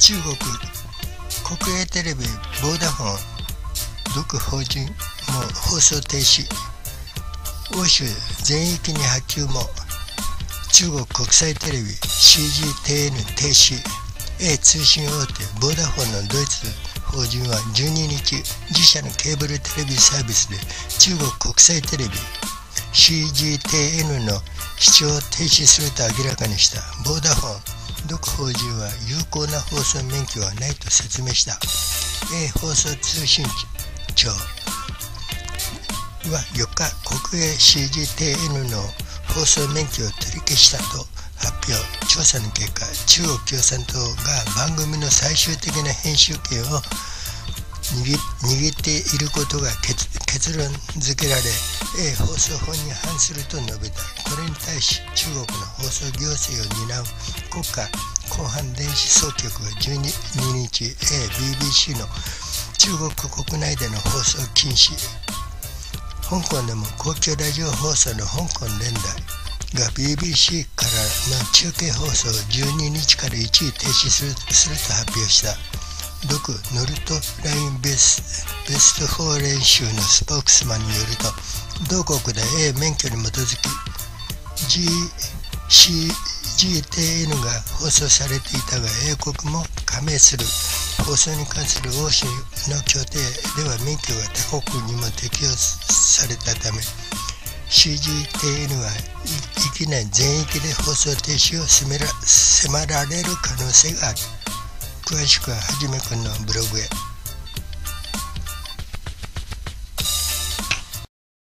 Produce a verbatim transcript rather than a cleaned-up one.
中国国営テレビボーダフォン独法人も放送停止。欧州全域に波及も。中国国際テレビ シージーティーエヌ 停止。A 通信大手ボーダフォンのドイツ法人はじゅうににち、自社のケーブルテレビサービスで中国国際テレビ シージーティーエヌ の視聴を停止すると明らかにした。ボーダフォン独法人は有効な放送免許はないと説明した。 A 放送通信庁はよっか、国営 シージーティーエヌ の放送免許を取り消したと発表。調査の結果、中国共産党が番組の最終的な編集権を握, 握っていることが 結, 結論付けられ、 A 放送法に反すると述べた。これに対し中国の放送行政を担う国家広範電子総局はじゅうににち A、ビービーシー の中国国内での放送禁止。香港でも公共ラジオ放送の香港連大が ビービーシー からの中継放送をじゅうににちから一時停止する、すると発表した。独ノルトラインベスベストフォー練習のスポークスマンによると、同国で A 免許に基づき シージーティーエヌ が放送されていたが、英国も加盟する放送に関する欧州の協定では免許が他国にも適用されたため、 シージーティーエヌ は域内全域で放送停止を迫ら、迫られる可能性がある。詳しくははじめくんのブログへ。